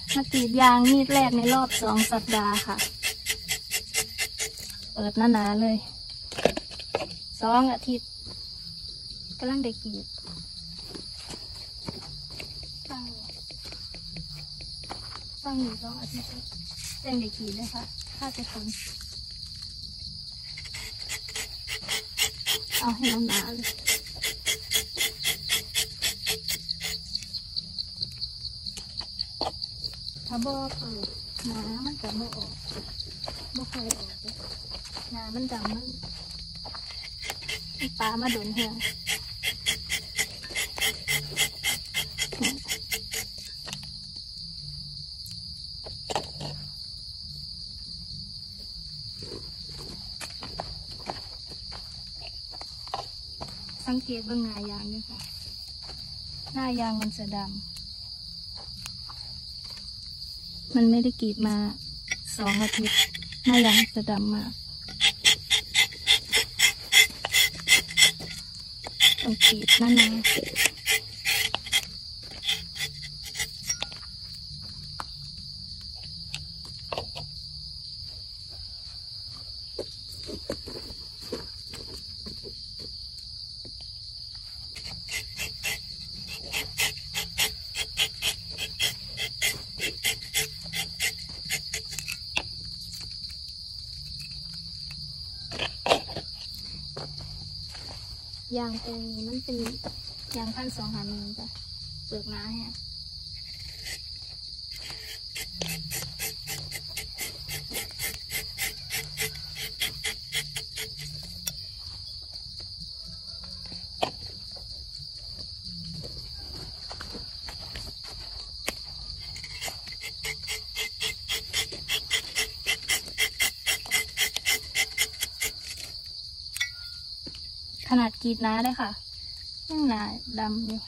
มากรีดยางมีดแรกในรอบ2 สัปดาห์ค่ะเปิดหนาๆเลย2 อาทิตย์กำลังได้กรีดฟังอยู่2 อาทิตย์เร่งได้กรีดเลยค่ะถ้าจะทนเอาให้หนาๆเลยถ้าบ่เปิดหนามันจะไม่ออกบ่ค่อยออกเลยหนามันดำมันปลามาโดนเหี่ยสังเกตเบื้องหน้ายางด้วยค่ะหน้ายางมันจะดำมันไม่ได้กรีดมา2 อาทิตย์หน้ายางจะดำมากต้องกรีดนานๆยางตัวนี้มันเป็นยาง1,251จ้ะเปลือกหนาแฮะขนาดกรีดหนาเลยค่ะยังหนาดำอยู่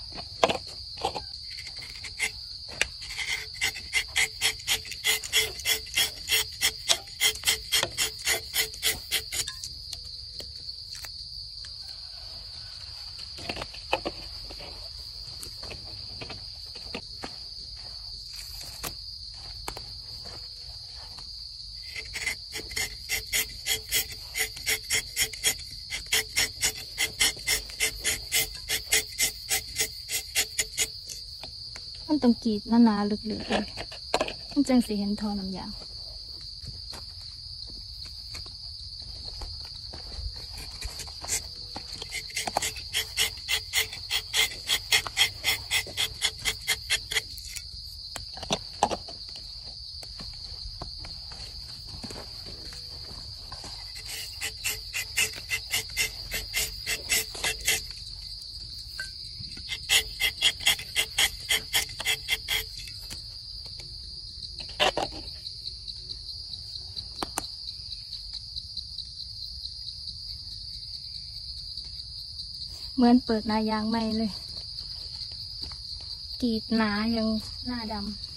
มันต้องกรีดหนาๆลึกๆเลยมันจังสิเห็นทอน้ำยางเหมือนเปิดหน้ายางใหม่เลยกรีดหนายังหน้าดำ